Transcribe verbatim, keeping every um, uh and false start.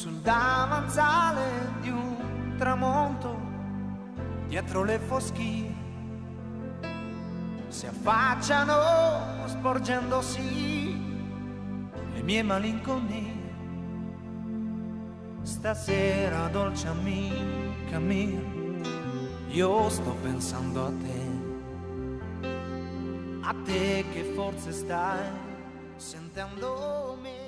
sul davanzale di un tramonto, dietro le foschie si affacciano sporgendosi le mie malinconie. Stasera, dolce amica mia, io sto pensando a te, a te che forse stai sentendo me.